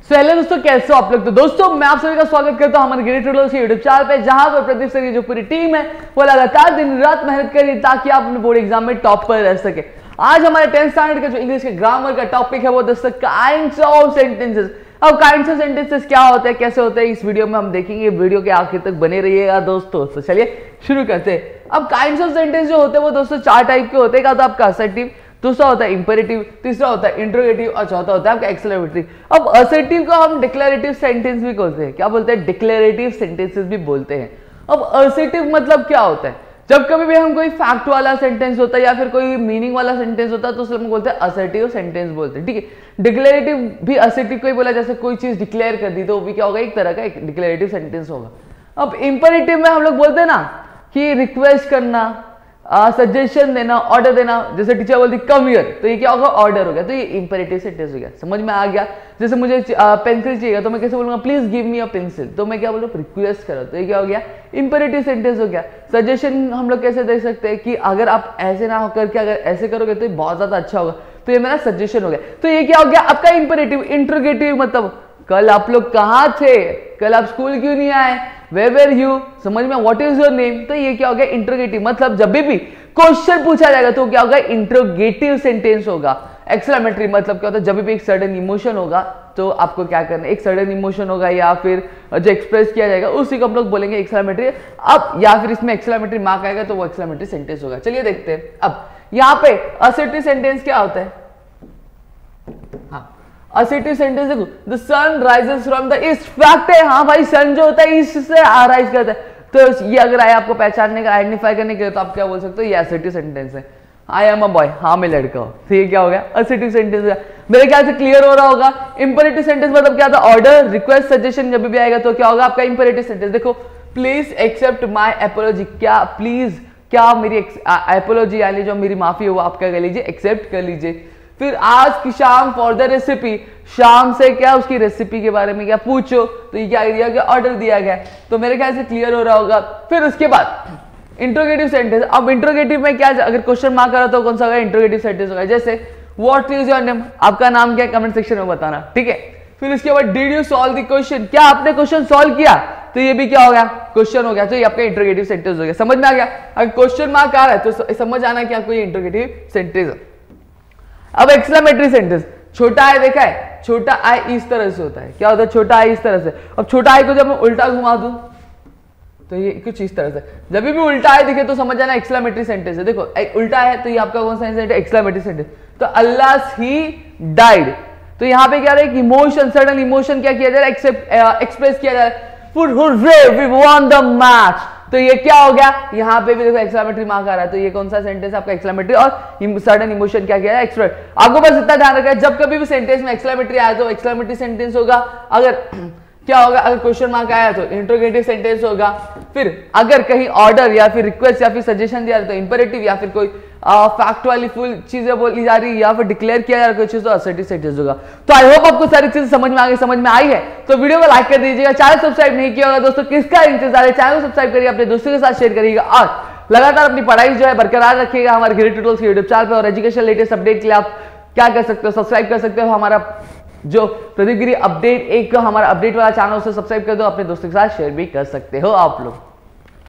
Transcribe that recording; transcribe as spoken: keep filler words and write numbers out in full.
So hello दोस्तों, कैसे हो आप लोग। तो दोस्तों मैं आप सभी का स्वागत करता हूं हमारे गिरी ट्यूटोरियल्स के यूट्यूब चैनल पे, जहां पर प्रदीप सर की जो पूरी टीम है वो लगातार दिन रात मेहनत कर रही है ताकि आप अपने बोर्ड एग्जाम में टॉप पर रह सके। आज हमारे टेंथ स्टैंडर्ड का जो इंग्लिश के ग्रामर का टॉपिक है वो दोस्तों काइंड्स ऑफ सेंटेंसेस। अब काइंड्स ऑफ सेंटेंसेस क्या होते हैं, कैसे होते हैं, इस वीडियो में हम देखेंगे। वीडियो के आखिर तक बने रहिएगा दोस्तों। तो चलिए शुरू करते हैं। अब काइंड्स ऑफ सेंटेंस जो होते हैं वो दोस्तों चार टाइप के होते हैं। तो आपका असर्टिव, दूसरा होता है इंपेरेटिव, तीसरा होता है इंट्रोगेटिव और चौथा होता है आपका एक्सक्लेमेटरी। अब असर्टिव को हम डिक्लेरेटिव सेंटेंस भी बोलते हैं। क्या बोलते हैं? डिक्लेरेटिव सेंटेंसेस भी बोलते हैं। अब असर्टिव मतलब क्या होता है? जब कभी भी हम कोई फैक्ट वाला सेंटेंस होता है या फिर कोई मीनिंग वाला सेंटेंस होता है तो उसको हम बोलते हैं असर्टिव सेंटेंस बोलते हैं। ठीक है। डिक्लेरेटिव भी असर्टिव को ही बोला, जैसे कोई चीज डिक्लेयर कर दी तो वो भी क्या होगा, एक तरह का एक डिक्लेरेटिव सेंटेंस होगा। अब इंपेरेटिव में हम लोग बोलते हैं ना कि रिक्वेस्ट करना, सजेशन uh, देना, ऑर्डर देना। जैसे टीचर बोलती कम हियर, तो ये क्या होगा, ऑर्डर हो गया। तो ये इंपेरेटिव सेंटेंस हो गया। समझ में आ गया? जैसे मुझे पेंसिल चाहिए तो मैं कैसे बोलूंगा, please give me a pencil, तो मैं क्या बोलूँ, रिक्वेस्ट करो, तो ये क्या हो गया, इंपेरेटिव सेंटेंस हो गया। सजेशन हम लोग कैसे दे सकते हैं कि अगर आप ऐसे ना होकर के अगर ऐसे करोगे तो ये बहुत ज्यादा अच्छा होगा, तो ये मेरा सजेशन हो गया। तो ये क्या हो गया आपका इंपेरेटिव। इंट्रोगेटिव मतलब कल आप लोग कहाँ थे, कल आप स्कूल क्यों नहीं आए, वेयर वेर यू, समझ में, व्हाट इज योर नेम, तो ये क्या हो गया, इंट्रोगेटिव। मतलब जब भी क्वेश्चन पूछा जाएगा तो क्या होगा, इंट्रोगेटिव सेंटेंस होगा। एक्सक्लेमेटरी मतलब क्या होता है, जब भी एक सडन इमोशन होगा तो आपको क्या करना है, एक सडन इमोशन होगा या फिर जो एक्सप्रेस किया जाएगा उसी को हम लोग बोलेंगे एक्सक्लेमेटरी। अब या फिर इसमें एक्सक्लेमेटरी मार्क आएगा तो वो एक्सक्लेमेटरी सेंटेंस होगा। चलिए देखते हैं। अब यहाँ पे असर्टिव सेंटेंस क्या होता है। हाँ, असर्टिव सेंटेंस देखो, the sun rises from the east. Fact है, हाँ भाई, सन जो होता है ईस्ट से राइज करता है। तो ये अगर आए आपको पहचानने का, आइडेंटिफाई करने के लिए, तो आप क्या बोल सकते हो, ये असर्टिव सेंटेंस है। आई एम अ बॉय, हाँ मैं लड़का हूं, तो ये क्या हो गया, असर्टिव सेंटेंस हो गया। मेरे ख्याल से क्लियर हो रहा होगा। इंपेरेटिव सेंटेंस मतलब क्या था, ऑर्डर, रिक्वेस्ट, सजेशन जब भी आएगा तो क्या होगा आपका इंपेरेटिव सेंटेंस। देखो, प्लीज एक्सेप्ट माय एपोलॉजी, क्या प्लीज, क्या मेरी एपोलॉजी यानी जो मेरी माफी है वो आप क्या कर लीजिए, एक्सेप्ट कर लीजिए। फिर आज की शाम फॉर द रेसिपी, शाम से क्या उसकी रेसिपी के बारे में क्या पूछो, तो ये क्या दिया गया, ऑर्डर दिया गया। तो मेरे ख्याल से क्लियर हो रहा होगा। फिर उसके बाद इंट्रोगेटिव सेंटेंस। अब इंट्रोगेटिव में क्या, अगर क्वेश्चन मार्क करा तो कौन सा होगा, इंट्रोगेटिव सेंटेंस होगा। जैसे व्हाट इज योर नेम, आपका नाम क्या है, कमेंट सेक्शन में बताना। ठीक है। फिर उसके बाद did you solve the question, क्या आपने क्वेश्चन सॉल्व किया, तो ये भी क्या हो गया, क्वेश्चन हो गया। तो ये आपका इंट्रोगेटिव सेंटेंस हो गया। समझ में आ गया? अगर क्वेश्चन मार्क आ रहा है तो समझ आना कि आपको ये इंट्रोगेटिव सेंटेंस है। अब एक्सक्लेमेटरी सेंटेंस, छोटा आई देखा है, छोटा आई इस तरह से होता है। क्या होता है, छोटा आई इस तरह से। अब छोटा आई को जब मैं उल्टा घुमा दूं तो ये कुछ इस तरह से। जब भी उल्टा आई दिखे तो समझ जाना एक्सक्लेमेटरी सेंटेंस है। देखो उल्टा है तो ये आपका कौन सा सेंटेंस है, एक्सक्लेमेटरी सेंटेंस। तो अल्लाह ही डाइड, तो यहाँ पे क्या रहा है, इमोशन, सडन इमोशन क्या किया जा रहा है, एक्सप्रेस किया जा रहा है। Hurray we won the match, तो ये क्या हो गया, यहाँ पे भी देखो एक्सक्लेमेटरी मार्क आ रहा है। तो ये कौन सा सेंटेंस आपका, एक्सक्लेमेटरी। और सडन इमोशन क्या किया है, एक्सप्रेस। आपको बस इतना ध्यान रखना है, जब कभी भी सेंटेंस में एक्सक्लेमेटरी आया तो एक्सक्लेमेटरी सेंटेंस होगा। अगर क्या होगा, अगर क्वेश्चन मार्क आया तो इंट्रोगेटिव सेंटेंस होगा। फिर अगर कहीं ऑर्डर या फिर रिक्वेस्ट या फिर सजेशन दिया तो इंपेरेटिव, या फिर कोई फैक्ट वाली फुल चीजें बोली जा रही या फिर डिक्लेयर किया जा रहा कोई चीज तो असर्टिव सेंटेंस होगा। तो आई होप आपको सारी चीजें समझ में आ गई, समझ में आई है। तो वीडियो को लाइक कर दीजिएगा, चैनल सब्सक्राइब नहीं किया होगा दोस्तों, किसका इंतजार है, चैनल को सब्सक्राइब करिए, अपने दोस्तों के साथ शेयर करिएगा और लगातार अपनी पढ़ाई जो है बरकरार रखिएगा हमारे गिरी ट्यूटोरियल्स के यूट्यूब चैनल पर। और एजुकेशन लेटेस्ट अपडेट के लिए आप क्या कर सकते हो, सब्सक्राइब कर सकते हो हमारा जो प्रदीप गिरी अपडेट, एक हमारा अपडेट वाला चैनल, उसे सब्सक्राइब कर दो, अपने दोस्तों के साथ शेयर भी कर सकते हो आप लोग।